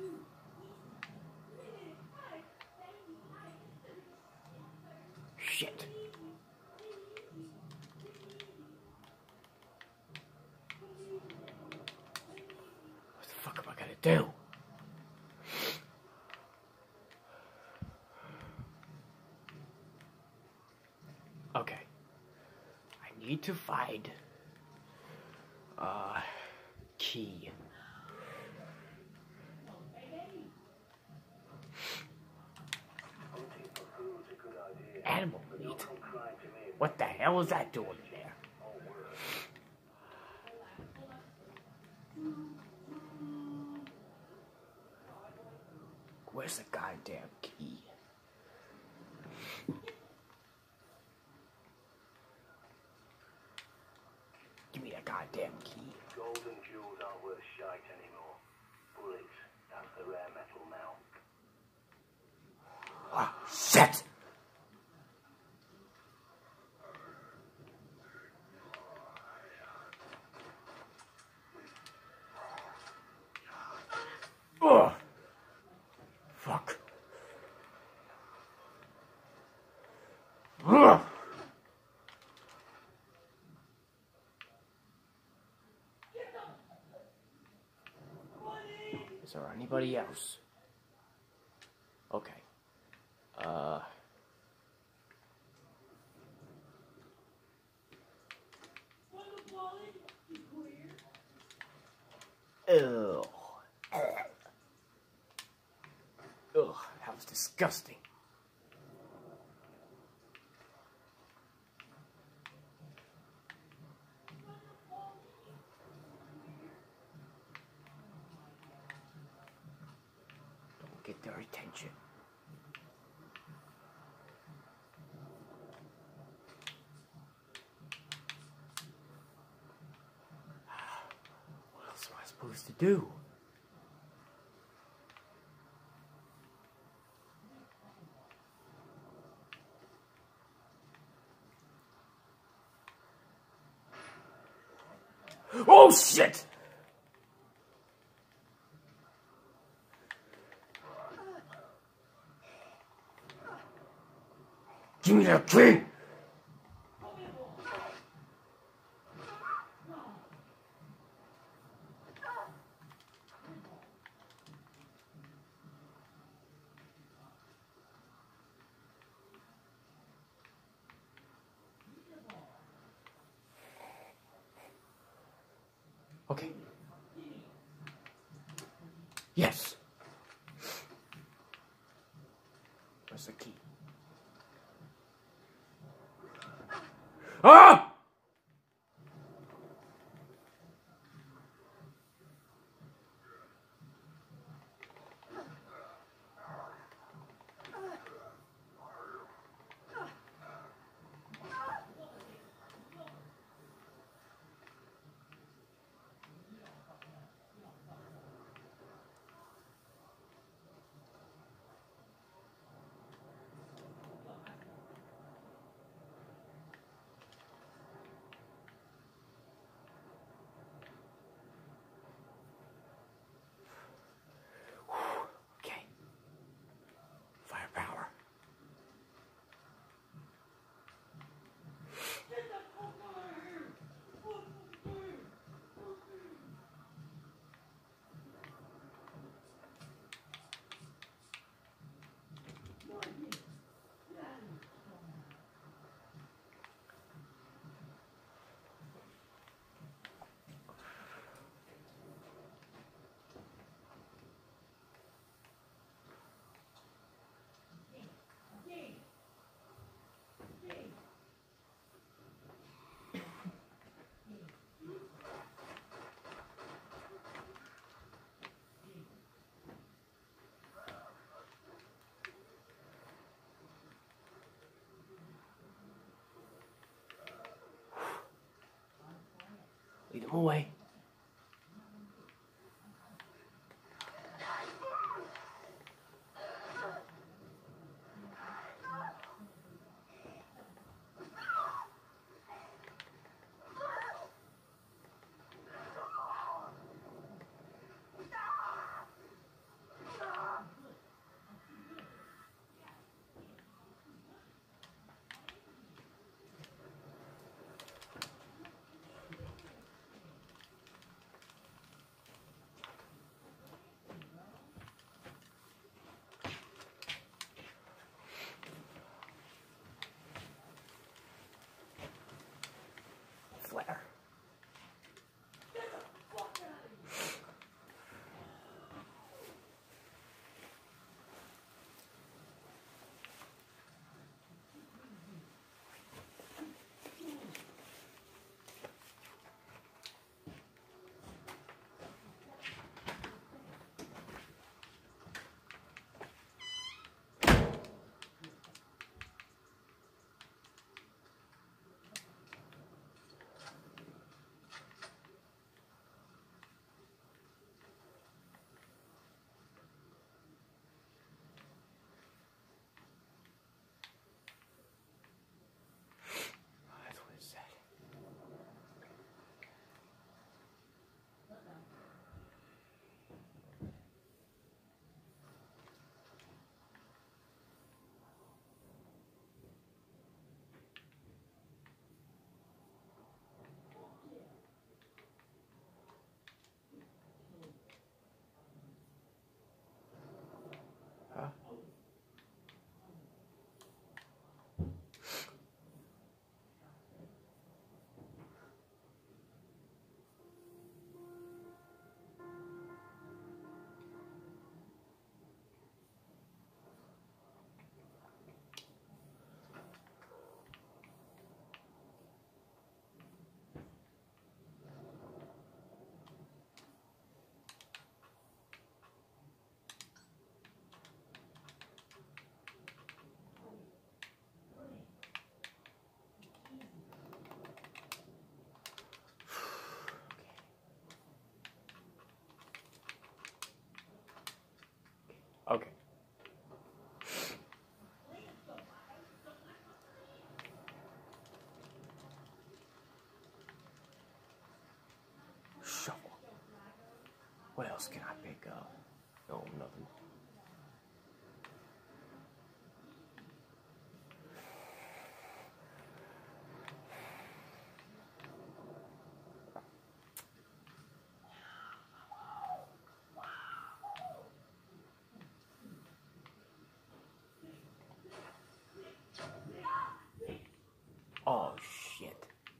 Shit. What the fuck am I gonna do? Okay. I need to find a key. Animal meat? What the hell is that doing in there? Where's the goddamn key? Give me that goddamn key. Gold and jewels aren't worth shite anymore. Bullets, that's the rare metal now. Ah, shit! Ugh! Fuck. Ugh! Is there anybody else? Okay. Ugh. Ugh, that was disgusting. Don't get their attention. What else am I supposed to do? Oh shit! Give me that key! Okay. Yes. Where's the key? Ah! Okay. Firepower. Lead them away. Okay. Shovel. What else can I pick up? No, nothing. Oh, shit.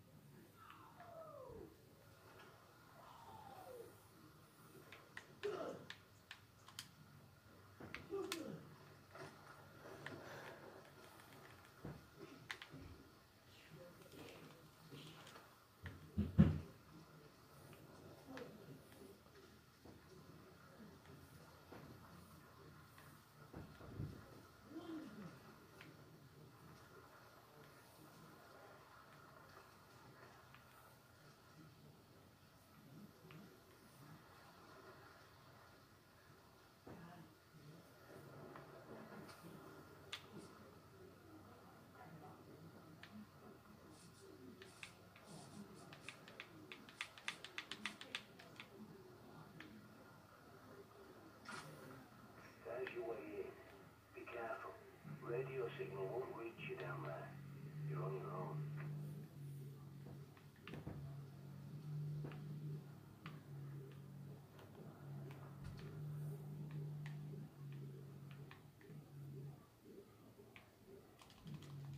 There's your way in. Be careful. Radio signal won't reach you down there. You're on your own.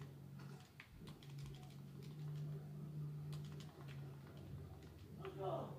Let's go.